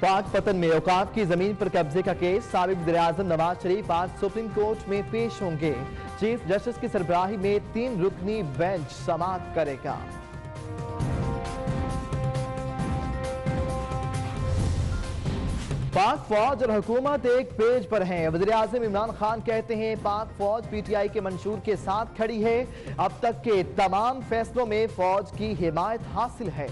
पाक पतन में औकाफ की जमीन पर कब्जे का केस, साबिक वज़ीर-ए-आज़म नवाज शरीफ आज सुप्रीम कोर्ट में पेश होंगे। चीफ जस्टिस की सरबराही में 3 रुकनी बेंच समाअत करेगा। पाक फौज और हुकूमत एक पेज पर हैं। वज़ीर-ए-आज़म इमरान खान कहते हैं पाक फौज पीटीआई के मंशूर के साथ खड़ी है। अब तक के तमाम फैसलों में फौज की हिमायत हासिल है।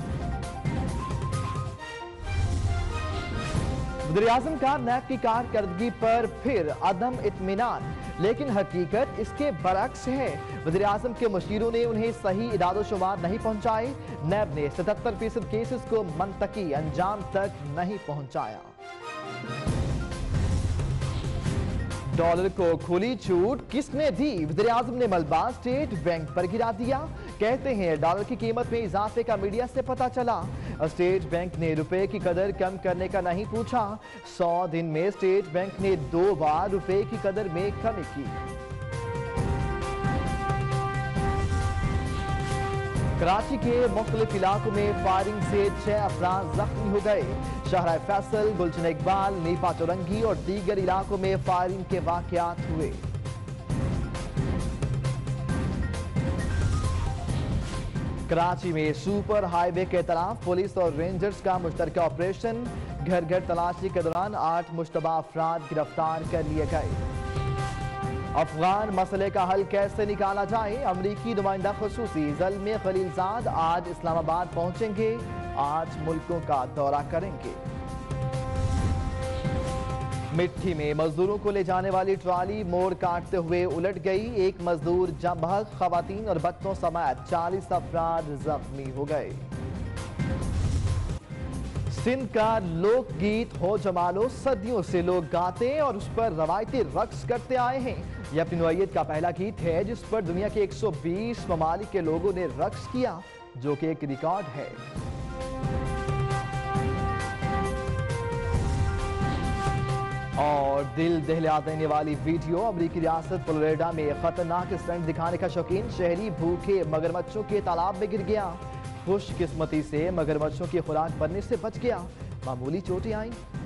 वज़ीर-ए-आज़म का नैब की कारकर्दगी पर फिर अदम इत्मीनान, लेकिन हकीकत इसके बरअक्स है। वज़ीर-ए-आज़म के मुशीरों ने उन्हें सही इदाद-ओ-शुमार नहीं पहुंचाए। नैब ने 77% केसेस को मंतकी अंजाम तक नहीं पहुंचाया। डॉलर को खुली छूट किसने दी? वज़ीर-ए-आज़म ने मलबा स्टेट बैंक पर गिरा दिया। कहते हैं डॉलर की कीमत में इजाफे का मीडिया से पता चला। स्टेट बैंक ने रुपए की कदर कम करने का नहीं पूछा। 100 दिन में स्टेट बैंक ने 2 बार रुपए की कदर में कमी की। कराची के मुख्तलिफ इलाकों में फायरिंग से 6 अफराद जख्मी हो गए। शहर फैसल, गुलशन इकबाल, नीपा चौरंगी और दीगर इलाकों में फायरिंग के वाकयात हुए। कराची में सुपर हाईवे के तरफ पुलिस और रेंजर्स का मुश्तरका ऑपरेशन। घर घर तलाशी के दौरान 8 मुश्तबा अफराद गिरफ्तार कर लिए गए। अफगान मसले का हल कैसे निकाला जाए? अमरीकी नुमाइंदा खुसूसी ज़ल्मी खलीलजाद आज इस्लामाबाद पहुंचेंगे। 8 मुल्कों का दौरा करेंगे। मिट्टी में मजदूरों को ले जाने वाली ट्राली मोड़ काटते हुए उलट गई। एक मजदूर जम बहक, खवातीन और बच्चों समेत 40 अफराद जख्मी हो गए। सिंध का लोकगीत हो जमालो सदियों से लोग गाते और उस पर रवायती रक्स करते आए हैं। यह अपनी नौइयत का पहला गीत है जिस पर दुनिया के 120 ममालिक के लोगों ने रक्स किया, जो कि एक रिकॉर्ड है। और दिल दहला देने वाली वीडियो, अमरीकी रियासत फ्लोरिडा में खतरनाक स्टंट दिखाने का शौकीन शहरी भूखे मगरमच्छों के तालाब में गिर गया। खुशकिस्मती से मगरमच्छों की खुराक बनने से बच गया। मामूली चोटें आईं।